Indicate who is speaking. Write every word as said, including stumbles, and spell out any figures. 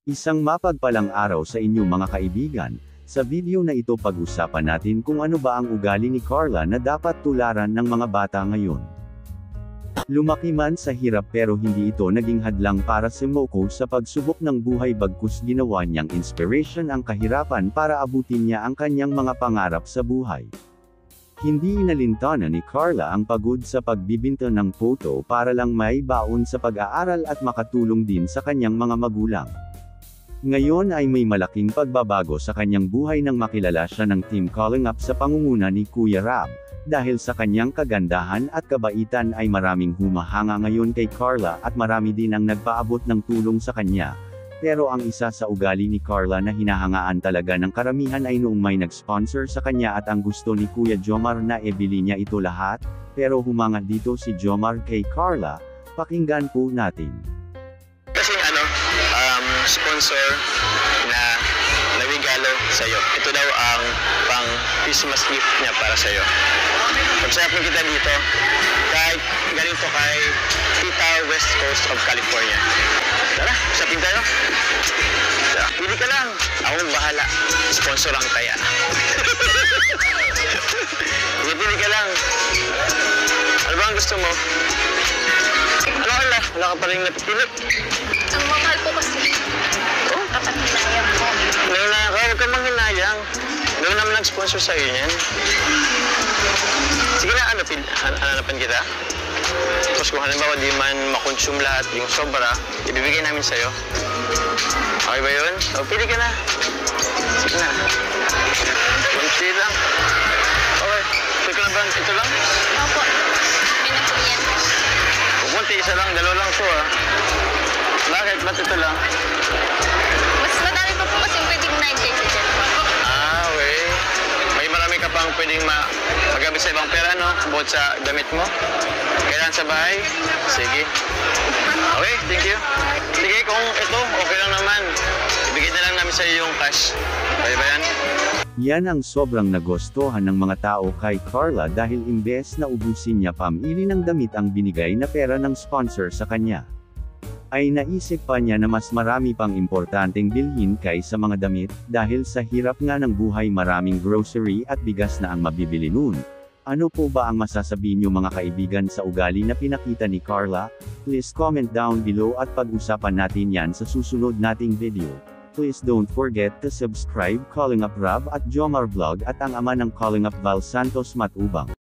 Speaker 1: Isang mapagpalang araw sa inyo mga kaibigan. Sa video na ito pag-usapan natin kung ano ba ang ugali ni Carla na dapat tularan ng mga bata ngayon. Lumaki man sa hirap pero hindi ito naging hadlang para si Moko sa pagsubok ng buhay bagkus ginawa niyang inspiration ang kahirapan para abutin niya ang kanyang mga pangarap sa buhay. Hindi inalintana ni Carla ang pagod sa pagbibinta ng photo para lang may baon sa pag-aaral at makatulong din sa kanyang mga magulang. Ngayon ay may malaking pagbabago sa kanyang buhay nang makilala siya ng Team Calling Up sa pangunguna ni Kuya Rab. Dahil sa kanyang kagandahan at kabaitan ay maraming humahanga ngayon kay Carla at marami din ang nagpaabot ng tulong sa kanya. Pero ang isa sa ugali ni Carla na hinahangaan talaga ng karamihan ay noong may nag-sponsor sa kanya at ang gusto ni Kuya Jomar na ebili niya ito lahat, pero humanga dito si Jomar kay Carla. Pakinggan po natin.
Speaker 2: Kasi ano, um, sponsor na nawigalo sa'yo. Ito daw ang pang Christmas gift niya para sa'yo. Pag-sayapin kita dito, kahit galing to kay Tita West Coast of California. Tara, usapin tayo. Tara, pili ka lang. Ako bahala. Sponsor ang kaya. Pili, pili ka lang. Ano ba ang gusto mo? Ano wala? Wala ka pa rin napipilip.
Speaker 3: Ang mahal po kasi.
Speaker 2: Oh?
Speaker 3: Dapat hinayang po.
Speaker 2: Hinayang ka? Huwag ka manghinayang. Gawin naman nag-sponsor sa'yo yan. Sige na, ano, hanapin kita. Tapos kung halimbawa di man makonsume lahat, yung sobra, ibibigay namin sa'yo. Okay ba yun? O, pili ka na. Sige na. Kunti lang. Okay. Ito lang ba? Ito lang?
Speaker 3: Opo. May na po yan.
Speaker 2: Kunti, isa lang. Dalawa lang to, ah. Bakit? Ba't ito lang?
Speaker 3: Mas madami pa po kasi pwedeng nine days dyan.
Speaker 2: Ah, okay. May marami ka pang pwedeng ma magamit sa ibang pera, no? Bukod sa damit mo. Kailangan sa bahay? Sige. Okay, thank you. Sige, kung ito, okay lang naman. Ibigay na lang namin sa iyo yung cash. Okay ba yan?
Speaker 1: Yan ang sobrang nagustuhan ng mga tao kay Carla dahil imbes na ubusin niya pamili ng damit ang binigay na pera ng sponsor sa kanya, ay naisip pa niya na mas marami pang importanteng bilhin kaysa mga damit, dahil sa hirap nga ng buhay maraming grocery at bigas na ang mabibili nun. Ano po ba ang masasabi niyo mga kaibigan sa ugali na pinakita ni Carla? Please comment down below at pag-usapan natin yan sa susunod nating video. Please don't forget to subscribe Calling Up Rab at Jomar Vlog at ang ama ng Calling Up Val Santos Matubang.